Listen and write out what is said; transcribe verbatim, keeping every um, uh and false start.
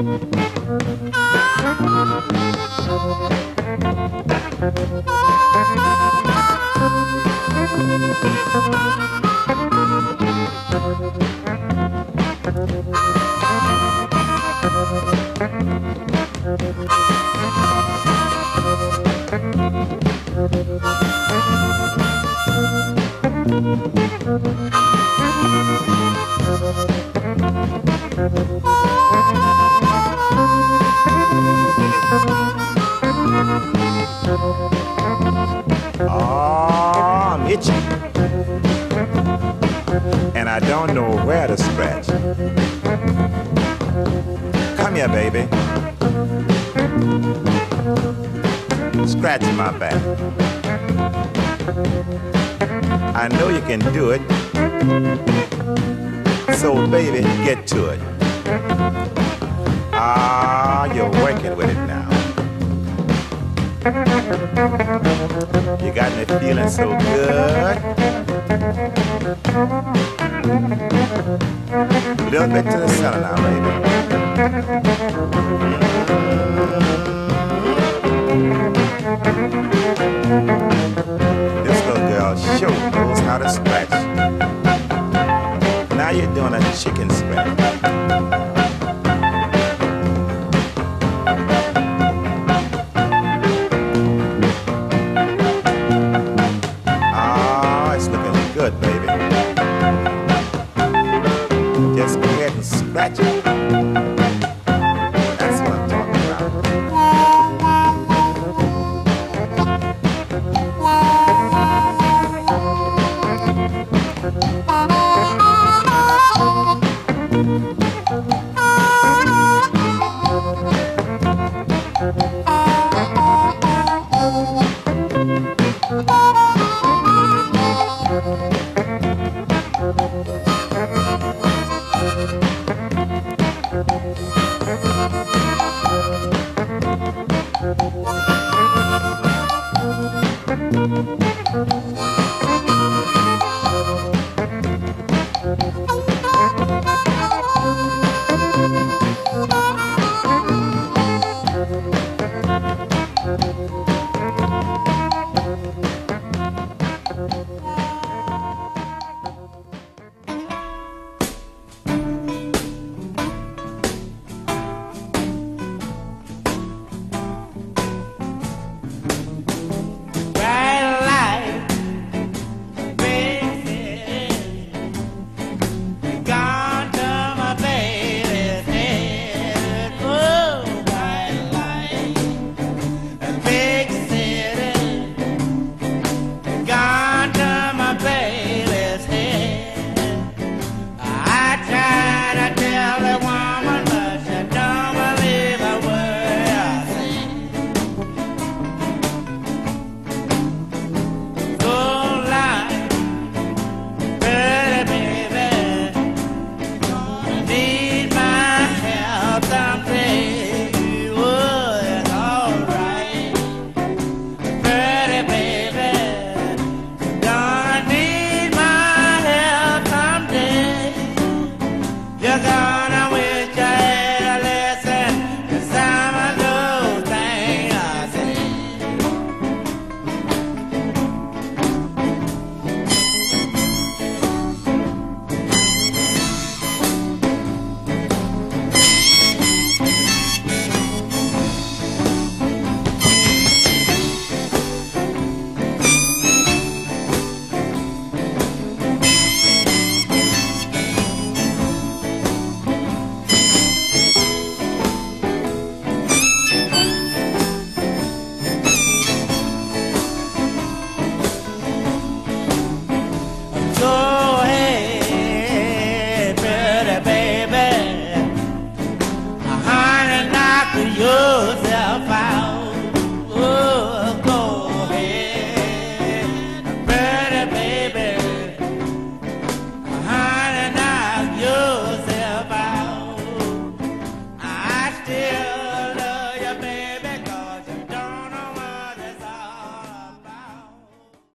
Oh, I'm itchy. And I don't know where to scratch. Come here, baby. Scratch my back. I know you can do it. So, baby, get to it. Ah, you're working with it now. You got me feeling so good. A little bit to the center now, baby. This little girl sure knows how to scratch. Now you're doing a chicken scratch. Good, baby. Just go ahead and scratch it. That's what I'm talking about.